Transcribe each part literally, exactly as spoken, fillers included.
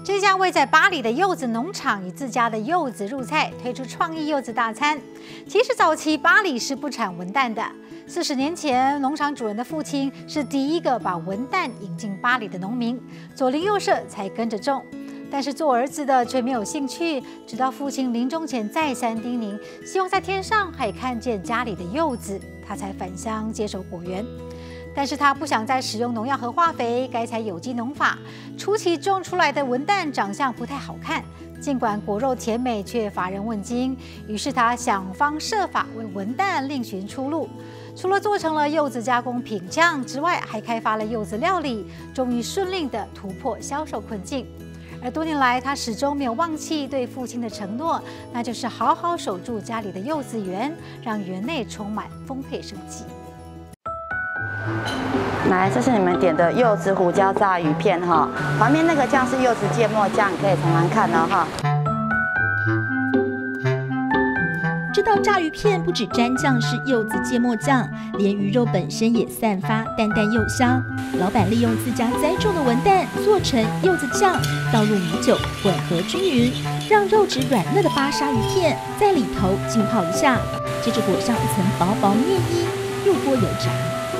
这家位在巴黎的柚子农场以自家的柚子入菜，推出创意柚子大餐。其实早期巴黎是不产文旦的，四十年前，农场主人的父亲是第一个把文旦引进巴黎的农民，左邻右舍才跟着种。但是做儿子的却没有兴趣，直到父亲临终前再三叮咛，希望在天上还看见家里的柚子，他才返乡接手果园。但是他不想再使用农药和化肥，改采有机农法。初期种出来的文旦长相不太好看，尽管果肉甜美，却乏人问津。于是他想方设法为文旦另寻出路。除了做成了柚子加工品酱之外，还开发了柚子料理，终于顺利地突破销售困境。而多年来，他始终没有忘记对父亲的承诺，那就是好好守住家里的柚子园，让园内充满丰沛生机。 来，这是你们点的柚子胡椒炸鱼片哈，旁边那个酱是柚子芥末酱，可以尝尝看哦哈。 这道炸鱼片不止蘸酱是柚子芥末酱，连鱼肉本身也散发淡淡柚香。老板利用自家栽种的文旦做成柚子酱，倒入米酒混合均匀，让肉质软嫩的巴沙鱼片在里头浸泡一下，接着裹上一层薄薄面衣，入锅油炸。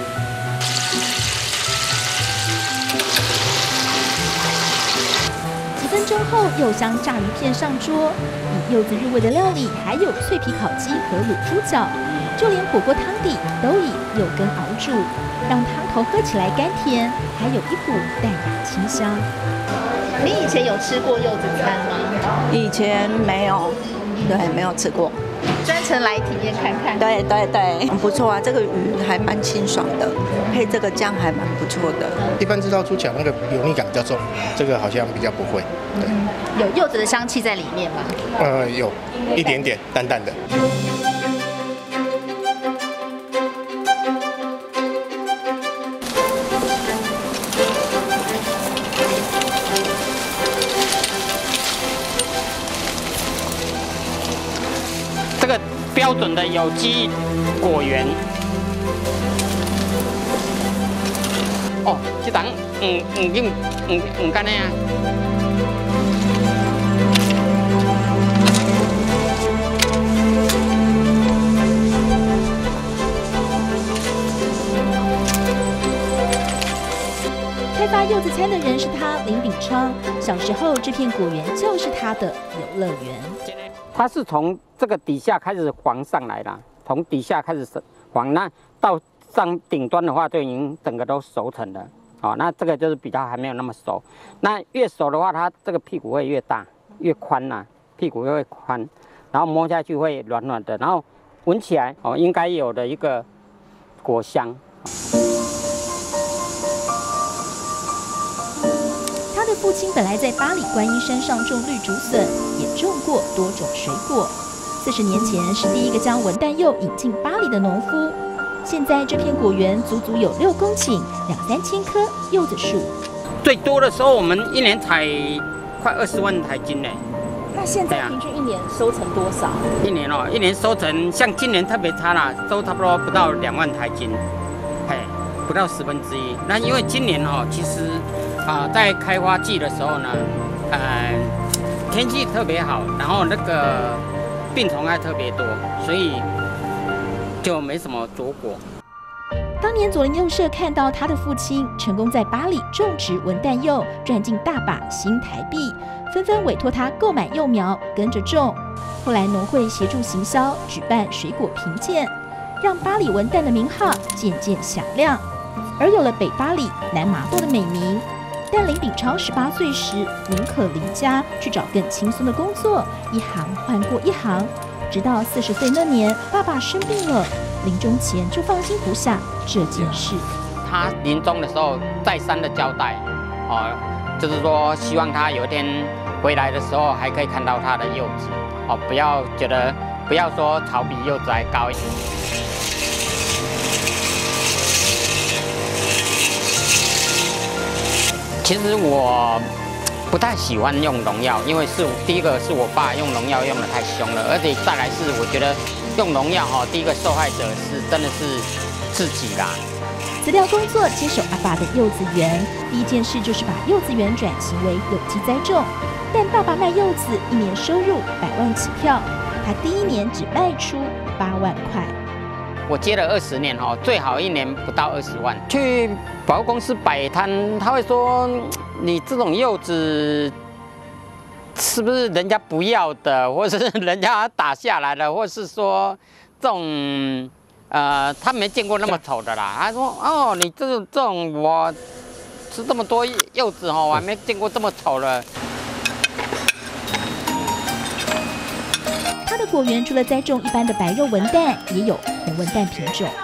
几分钟后，柚香炸鱼片上桌。以柚子入味的料理还有脆皮烤鸡和卤猪脚，就连火锅汤底都以柚根熬煮，让汤头喝起来甘甜，还有一股淡雅清香。 你以前有吃过柚子餐吗？ 以前没有，对，没有吃过。 专程来体验看看。 对对对，不错啊，这个鱼还蛮清爽的，配这个酱还蛮不错的。 一般知道猪脚那个油腻感比较重，这个好像比较不会。对， 嗯、有柚子的香气在里面吗？ 呃，有一点点淡淡的。 这个标准的有机果园。哦，这档嗯嗯用嗯嗯干那样。 开发柚子餐的人是他林炳昌，小时候这片果园就是他的游乐园。 它是从这个底下开始黄上来的，从底下开始黄，那到上顶端的话就已经整个都熟成了。哦，那这个就是比较还没有那么熟。那越熟的话，它这个屁股会越大、越宽呐、啊，屁股会宽，然后摸下去会软软的，然后闻起来哦，应该有的一个果香。 他的父亲本来在巴黎观音山上种绿竹笋，也种过多种水果。四十年前是第一个将文旦柚引进巴黎的农夫。现在这片果园足足有六公顷，两三千棵柚子树。 最多的时候，我们一年采快二十万台斤呢。 那现在平均一年收成多少？ 一年哦，一年收成像今年特别差啦，收差不多不到两万台斤，嘿，不到十分之一。那因为今年哦，其实啊、呃，在开花季的时候呢，呃，天气特别好，然后那个病虫害特别多，所以就没什么着果。 当年左邻右舍看到他的父亲成功在巴黎种植文旦柚，赚进大把新台币，纷纷委托他购买柚苗，跟着种。后来农会协助行销，举办水果评鉴，让巴黎文旦的名号渐渐响亮，而有了北巴黎、南麻豆的美名。但林炳超十八岁时宁可离家去找更轻松的工作，一行换过一行，直到四十岁那年，爸爸生病了。临终前就放心不下这件事。 他临终的时候再三的交代，哦，就是说希望他有一天回来的时候还可以看到他的柚子，哦，不要觉得不要说草比柚子还高一点。其实我不太喜欢用农药，因为是第一个是我爸用农药用得太凶了，而且再来是我觉得用农药哈，第一个受害者是真的是自己啦， 辞掉工作，接手阿爸的柚子园，第一件事就是把柚子园转型为有机栽种。但爸爸卖柚子，一年收入百万起跳，他第一年只卖出八万块。 我接了二十年哦，最好一年不到二十万。去百货公司摆摊，他会说你这种柚子是不是人家不要的，或者是人家打下来的，或是说这种呃他没见过那么丑的啦。他说哦，你这种这种我吃这么多柚子哦，我还没见过这么丑的。 他的果园除了栽种一般的白肉文旦，也有红文旦品种。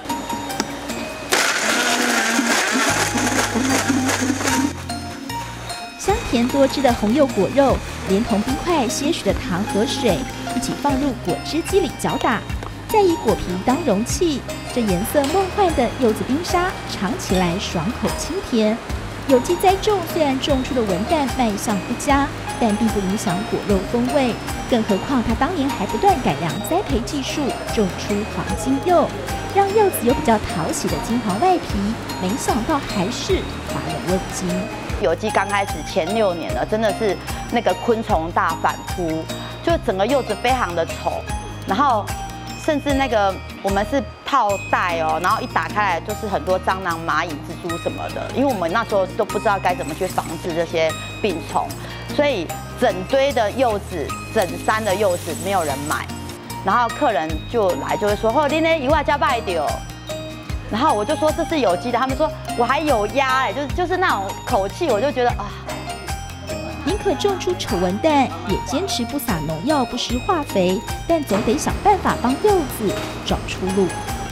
香甜多汁的红柚果肉，连同冰块、些许的糖和水一起放入果汁机里搅打，再以果皮当容器，这颜色梦幻的柚子冰沙，尝起来爽口清甜。有机栽种虽然种出的文旦卖相不佳，但并不影响果肉风味。更何况他当年还不断改良栽培技术，种出黄金柚，让柚子有比较讨喜的金黄外皮。没想到还是华人问津。 有机刚开始前六年了，真的是那个昆虫大反扑，就整个柚子非常的丑，然后甚至那个我们是泡袋哦，然后一打开来就是很多蟑螂、蚂蚁、蜘蛛什么的，因为我们那时候都不知道该怎么去防治这些病虫，所以整堆的柚子、整山的柚子没有人买，然后客人就来就会说：“哦，你那一万加卖掉。”然后我就说这是有机的，他们说我还有压哎，就是就是那种口气，我就觉得啊。 宁可种出丑文旦，也坚持不撒农药、不施化肥，但总得想办法帮柚子找出路。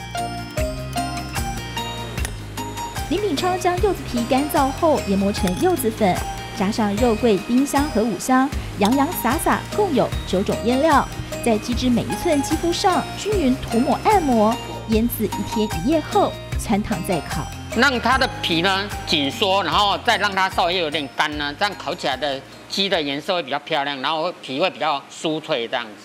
林炳昌将柚子皮干燥后研磨成柚子粉，加上肉桂、丁香和五香，洋洋洒洒共有九种腌料，在鸡汁每一寸肌肤上均匀涂抹按摩，腌制一天一夜后，汆烫再烤。 让它的皮呢紧缩，然后再让它稍微有点干呢，这样烤起来的鸡的颜色会比较漂亮，然后皮会比较酥脆这样子。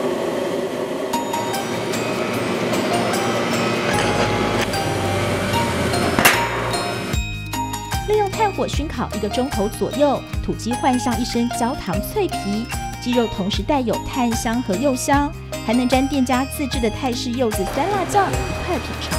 利用炭火熏烤一个钟头左右，土鸡换上一身焦糖脆皮，鸡肉同时带有炭香和柚香，还能沾店家自制的泰式柚子酸辣酱一块品尝。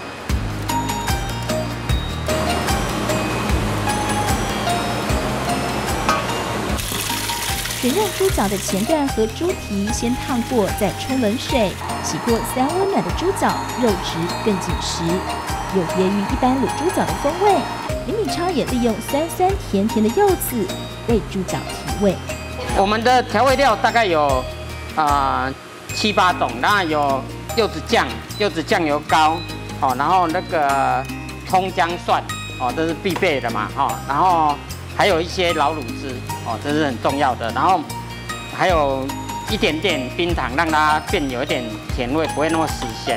选用猪脚的前段和猪蹄先烫过，再冲冷水洗过三温暖的猪脚，肉质更紧实，有别于一般卤猪脚的风味。林炳昌也利用酸酸甜甜的柚子为猪脚提味。 我们的调味料大概有啊、呃、七八种，那有柚子酱、柚子酱油膏哦，然后那个葱姜蒜哦，这是必备的嘛哦，然后还有一些老卤汁哦，这是很重要的，然后还有一点点冰糖，让它变有一点甜味，不会那么死咸。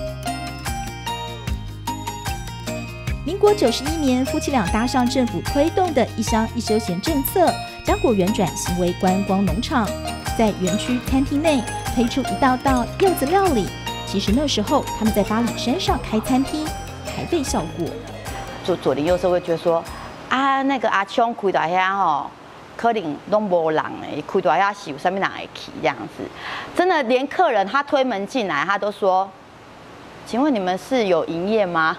民国九十一年，夫妻俩搭上政府推动的一乡一休闲政策，将果园转型为观光农场，在园区餐厅内推出一道道柚子料理。其实那时候他们在八里山上开餐厅，还被笑过。 左左邻右舍会觉得说，啊，那个阿昌开大遐吼，可能拢无人诶，开大遐是有啥物人会去这样子。真的，连客人他推门进来，他都说：“请问你们是有营业吗？”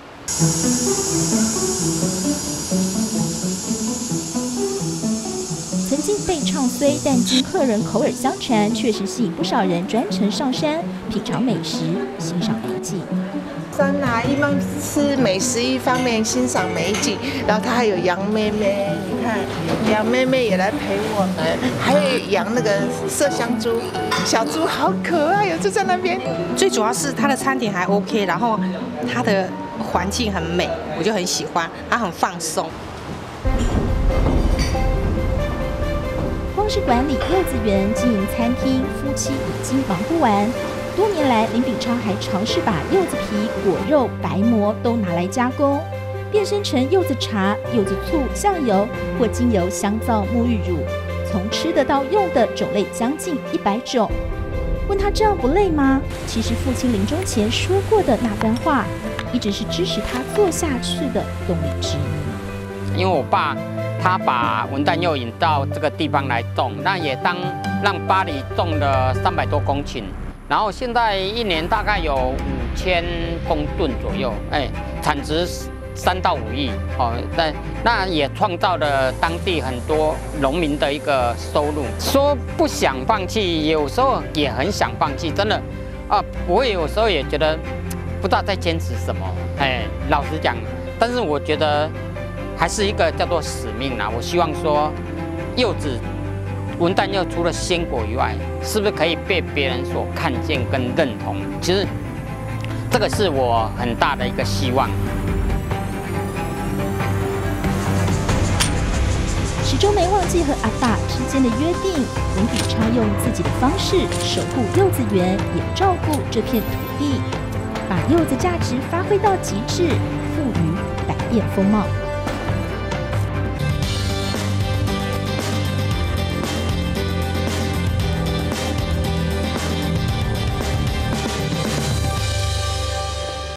曾经被唱衰，但经客人口耳相传，确实吸引不少人专程上山品尝美食，欣赏美景。 山啊，一方面吃美食，一方面欣赏美景。然后他还有杨妹妹，你看杨妹妹也来陪我们，还有养那个麝香猪，小猪好可爱哦，就在那边。 最主要是它的餐点还 OK， 然后它的环境很美，我就很喜欢，它很放松。 光是管理柚子园、经营餐厅，夫妻已经忙不完。多年来，林炳昌还尝试把柚子皮、果肉、白馍都拿来加工，变身成柚子茶、柚子醋、酱油或精油香皂沐浴乳，从吃的到用的种类将近一百种。问他这样不累吗？其实父亲临终前说过的那番话， 一直是支持他做下去的动力之一。 因为我爸他把文旦柚引到这个地方来种，那也当让巴黎种了三百多公顷，然后现在一年大概有五千公吨左右，哎，产值三到五亿哦，但那也创造了当地很多农民的一个收入。说不想放弃，有时候也很想放弃，真的啊，我也有时候也觉得不知道在坚持什么，哎，老实讲，但是我觉得还是一个叫做使命啦。我希望说，柚子文旦柚除了鲜果以外，是不是可以被别人所看见跟认同？其实这个是我很大的一个希望。 始终没忘记和阿爸之间的约定，林炳超用自己的方式守护柚子园，也照顾这片土地，把柚子价值发挥到极致，赋予百变风貌。